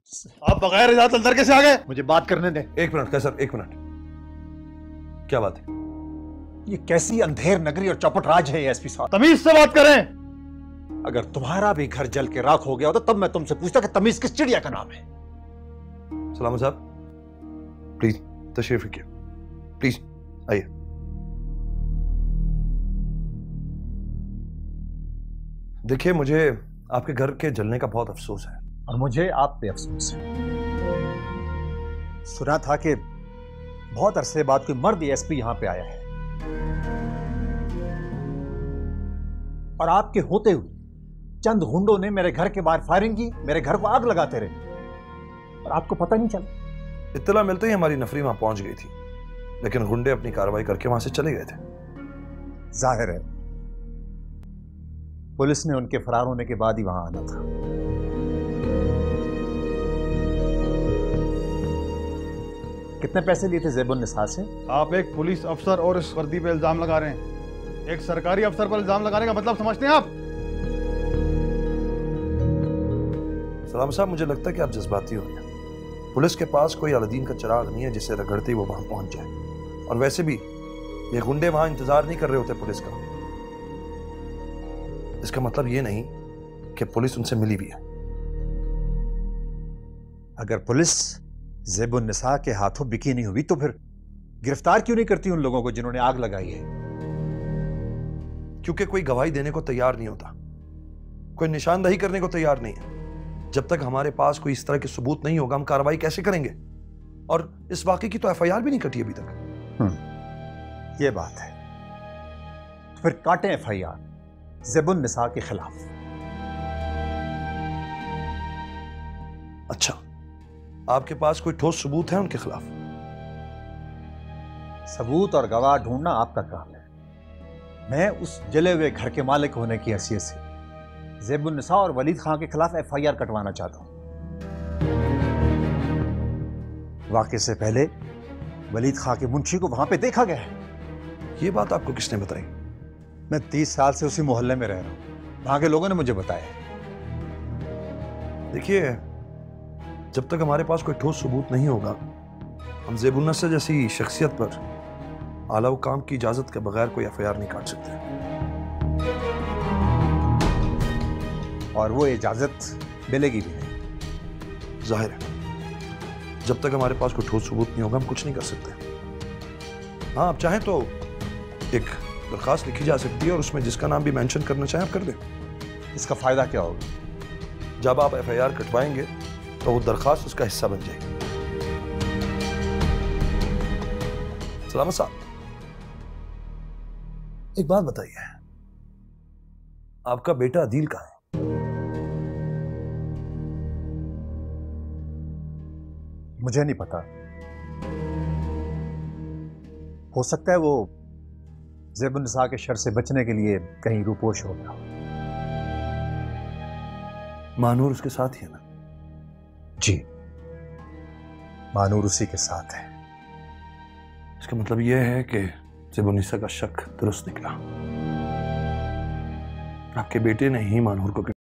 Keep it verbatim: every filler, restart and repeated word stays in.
आप बगैर इजाजत अंदर कैसे आ गए? मुझे बात करने दें। एक मिनट कैसर, एक मिनट। क्या बात है? ये कैसी अंधेर नगरी और चौपट राज है एसपी साहब? तमीज से बात करें। अगर तुम्हारा भी घर जल के राख हो गया होता तब मैं तुमसे पूछता कि तमीज किस चिड़िया का नाम है। सलामत साहब प्लीज तशरीफ रखिए, प्लीज आइए। देखिए, मुझे आपके घर के जलने का बहुत अफसोस है। और मुझे आप पे अफसोस है। सुना था कि बहुत अरसे बाद कोई मर्द एसपी यहां पे आया है और आपके होते हुए चंद गुंडों ने मेरे घर के बाहर फायरिंग की, मेरे घर को आग लगाते रहे और आपको पता नहीं चला। इत्तला मिलते ही हमारी नफरी वहां पहुंच गई थी, लेकिन गुंडे अपनी कार्रवाई करके वहां से चले गए थे। जाहिर है पुलिस ने उनके फरार होने के बाद ही वहां आना था। कितने पैसे लिए थे ज़ैबुन्निसा से? आप एक पुलिस अफसर और इस वर्दी पे इल्जाम लगा रहे हैं। एक सरकारी अफसर पर इल्जाम लगाने का मतलब समझते हैं आप? सलाम साहब, मुझे लगता है कि आप जज्बाती हो गए। पुलिस के पास कोई अलादीन का चिराग नहीं है जिसे रगड़ते ही वो वहां पहुंच जाए। और वैसे भी ये गुंडे वहां इंतजार नहीं कर रहे होते पुलिस का। इसका मतलब ये नहीं कि पुलिस उनसे मिली भी है। अगर पुलिस ज़ैबुन्निसा के हाथों बिकी नहीं हुई तो फिर गिरफ्तार क्यों नहीं करती उन लोगों को जिन्होंने आग लगाई है? क्योंकि कोई गवाही देने को तैयार नहीं होता, कोई निशानदही करने को तैयार नहीं है। जब तक हमारे पास कोई इस तरह के सबूत नहीं होगा हम कार्रवाई कैसे करेंगे? और इस वाकये की तो एफ आई आर भी नहीं कटी अभी तक। ये बात है, तो फिर काटें एफ आई आर ज़ैबुन्निसा के खिलाफ। अच्छा, आपके पास कोई ठोस सबूत है उनके खिलाफ? सबूत और गवाह ढूंढना आपका काम है। मैं उस जले हुए घर के मालिक होने की हैसियत से ज़ैबुन्निसा और वलीद खां के खिलाफ एफ आई आर कटवाना चाहता हूं। वाकये से पहले वलीद खां के मुंशी को वहां पे देखा गया है। यह बात आपको किसने बताई? मैं तीस साल से उसी मोहल्ले में रह रहा हूं, वहां के लोगों ने मुझे बताया। देखिए, जब तक हमारे पास कोई ठोस सबूत नहीं होगा हम ज़ैबुन्निसा जैसी शख्सियत पर आला काम की इजाजत के बगैर कोई एफ आई आर नहीं काट सकते। और वो इजाजत मिलेगी भी नहीं। जाहिर है, जब तक हमारे पास कोई ठोस सबूत नहीं होगा हम कुछ नहीं कर सकते। हाँ, आप चाहें तो एक दरखास्त लिखी जा सकती है और उसमें जिसका नाम भी मेंशन करना चाहें आप कर दें। इसका फायदा क्या होगा? जब आप एफ आई आर कटवाएंगे तो वो दरखास्त उसका हिस्सा बन जाएगी। सलामत साहब, एक बात बताइए, आपका बेटा अदील कहाँ है? मुझे नहीं पता, हो सकता है वो ज़ैबुन्निसा के शर से बचने के लिए कहीं रूपोश हो गया। मानूर उसके साथ ही है ना? जी, मानूर उसी के साथ है। इसका मतलब यह है कि ज़ैबुन्निसा का शक दुरुस्त निकला। आपके बेटे ने ही मानूर को